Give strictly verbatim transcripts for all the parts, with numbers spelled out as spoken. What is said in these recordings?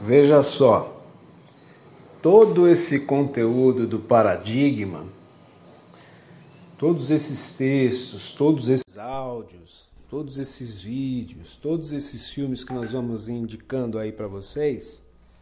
Veja só, todo esse conteúdo do paradigma, todos esses textos, todos esses áudios, todos esses vídeos, todos esses filmes que nós vamos indicando aí para vocês,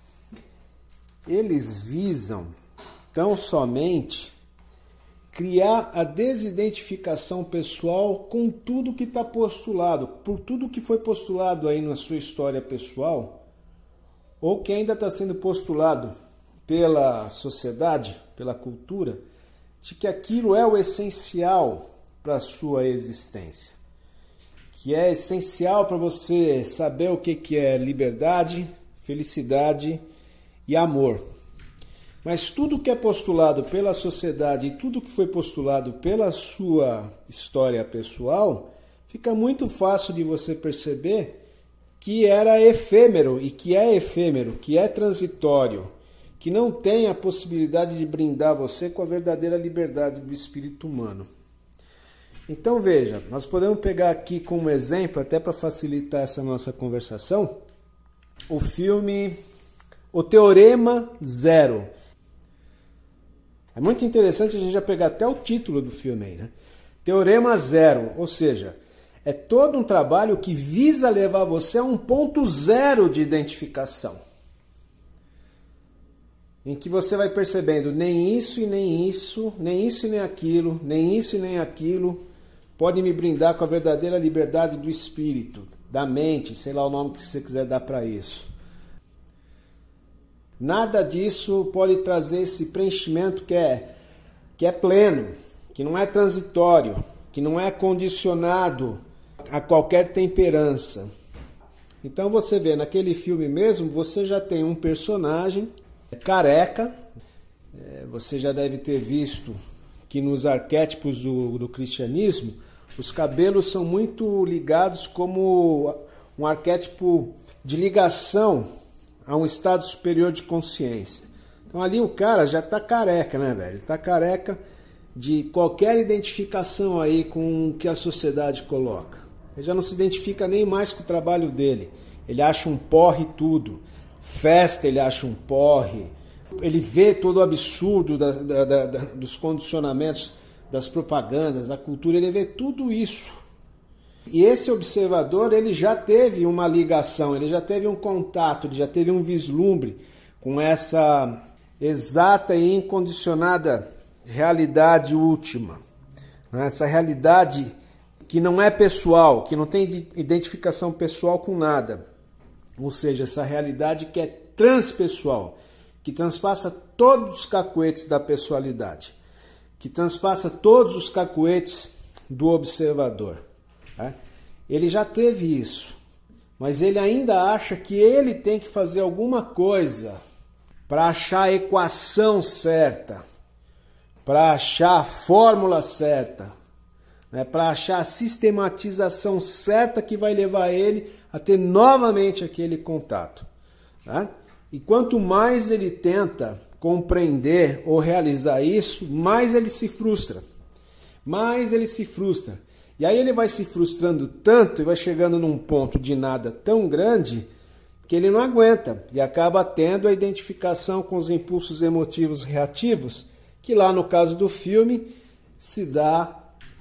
eles visam tão somente criar a desidentificação pessoal com tudo que está postulado, por tudo que foi postulado aí na sua história pessoal, ou que ainda está sendo postulado pela sociedade, pela cultura, de que aquilo é o essencial para a sua existência, que é essencial para você saber o que, que é liberdade, felicidade e amor. Mas tudo que é postulado pela sociedade e tudo que foi postulado pela sua história pessoal, fica muito fácil de você perceber que era efêmero e que é efêmero, que é transitório, que não tem a possibilidade de brindar você com a verdadeira liberdade do espírito humano. Então veja, nós podemos pegar aqui como exemplo, até para facilitar essa nossa conversação, o filme O Teorema Zero. É muito interessante a gente já pegar até o título do filme aí, né? Teorema Zero, ou seja, é todo um trabalho que visa levar você a um ponto zero de identificação. Em que você vai percebendo nem isso e nem isso, nem isso e nem aquilo, nem isso e nem aquilo, pode me brindar com a verdadeira liberdade do espírito, da mente, sei lá o nome que você quiser dar para isso. Nada disso pode trazer esse preenchimento que é, que é pleno, que não é transitório, que não é condicionado a qualquer temperança. Então você vê, naquele filme mesmo, você já tem um personagem careca, você já deve ter visto que nos arquétipos do, do cristianismo, os cabelos são muito ligados como um arquétipo de ligação a um estado superior de consciência. Então ali o cara já está careca, né, velho? Ele está careca de qualquer identificação aí com o que a sociedade coloca. Ele já não se identifica nem mais com o trabalho dele. Ele acha um porre tudo. Festa ele acha um porre. Ele vê todo o absurdo da, da, da, dos condicionamentos, das propagandas, da cultura. Ele vê tudo isso. E esse observador, ele já teve uma ligação, ele já teve um contato, ele já teve um vislumbre com essa exata e incondicionada realidade última. Essa realidade que não é pessoal, que não tem identificação pessoal com nada. Ou seja, essa realidade que é transpessoal, que transpassa todos os cacuetes da pessoalidade, que transpassa todos os cacuetes do observador. Ele já teve isso, mas ele ainda acha que ele tem que fazer alguma coisa para achar a equação certa, para achar a fórmula certa, né, para achar a sistematização certa que vai levar ele a ter novamente aquele contato. Né? E quanto mais ele tenta compreender ou realizar isso, mais ele se frustra. Mais ele se frustra. E aí ele vai se frustrando tanto e vai chegando num ponto de nada tão grande que ele não aguenta e acaba tendo a identificação com os impulsos emotivos reativos, que lá no caso do filme se dá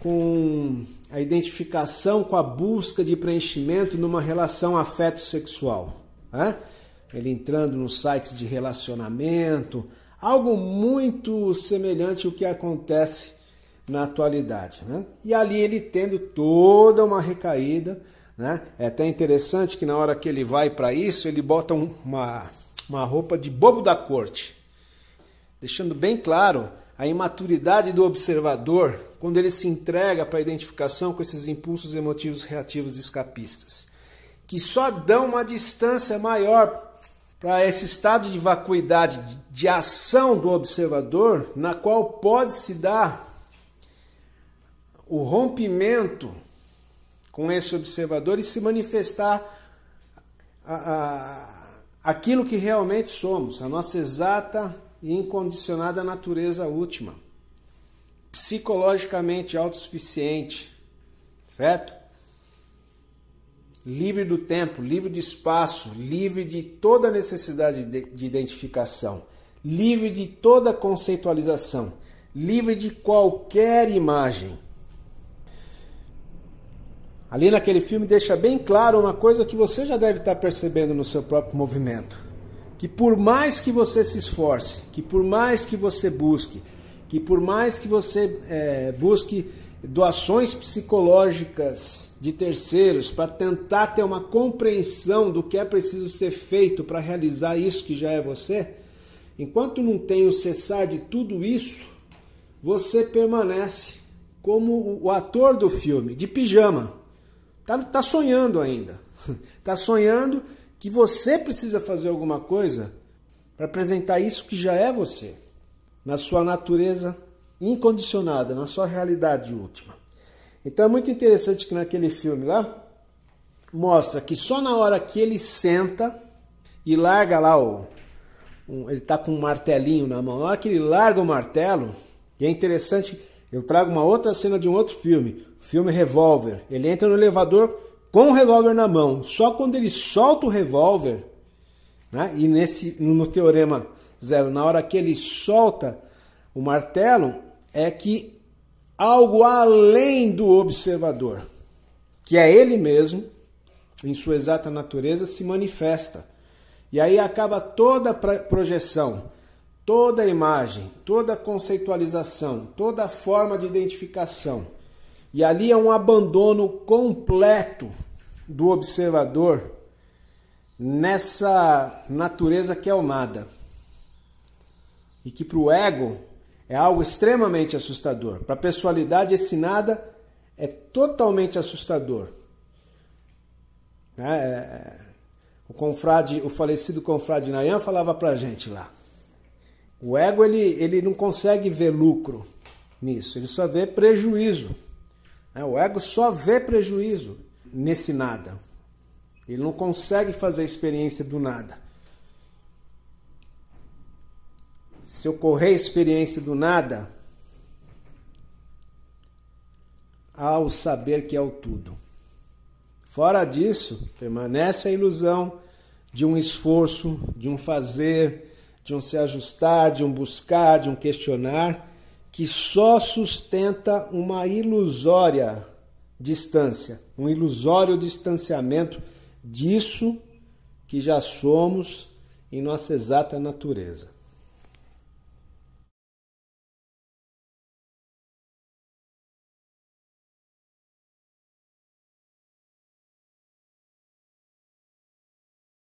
com a identificação com a busca de preenchimento numa relação afeto-sexual. Né? Ele entrando nos sites de relacionamento, algo muito semelhante ao que acontece na atualidade. Né? E ali ele tendo toda uma recaída, né? É até interessante que na hora que ele vai para isso, ele bota um, uma, uma roupa de bobo da corte, deixando bem claro a imaturidade do observador quando ele se entrega para a identificação com esses impulsos emotivos reativos escapistas, que só dão uma distância maior para esse estado de vacuidade, de ação do observador, na qual pode se dar o rompimento com esse observador e se manifestar a, a, aquilo que realmente somos, a nossa exata e incondicionada natureza última, psicologicamente autossuficiente, certo? livre do tempo, livre de espaço, livre de toda necessidade de, de identificação, livre de toda conceitualização, livre de qualquer imagem. Ali naquele filme deixa bem claro uma coisa que você já deve estar percebendo no seu próprio movimento. Que por mais que você se esforce, que por mais que você busque, que por mais que você é, busque doações psicológicas de terceiros para tentar ter uma compreensão do que é preciso ser feito para realizar isso que já é você, enquanto não tem o cessar de tudo isso, você permanece como o ator do filme, de pijama. Tá, tá sonhando ainda. Tá sonhando que você precisa fazer alguma coisa para apresentar isso que já é você, na sua natureza incondicionada, na sua realidade última. Então é muito interessante que naquele filme lá, mostra que só na hora que ele senta e larga lá, o, um, ele está com um martelinho na mão, na hora que ele larga o martelo, e é interessante, eu trago uma outra cena de um outro filme, o filme Revólver. Ele entra no elevador com o revólver na mão. Só quando ele solta o revólver, né, e nesse, no Teorema Zero, na hora que ele solta o martelo, é que algo além do observador, que é ele mesmo, em sua exata natureza, se manifesta. E aí acaba toda a projeção, toda a imagem, toda a conceitualização, toda a forma de identificação. E ali é um abandono completo do observador nessa natureza que é o nada. E que para o ego é algo extremamente assustador. Para a pessoalidade, esse nada é totalmente assustador. É, o confrade, o falecido confrade Nayan falava para a gente lá. O ego ele, ele não consegue ver lucro nisso, ele só vê prejuízo. O ego só vê prejuízo nesse nada. Ele não consegue fazer a experiência do nada. Se ocorrer a experiência do nada, há o saber que é o tudo. Fora disso, permanece a ilusão de um esforço, de um fazer, de um se ajustar, de um buscar, de um questionar, que só sustenta uma ilusória distância, um ilusório distanciamento disso que já somos em nossa exata natureza.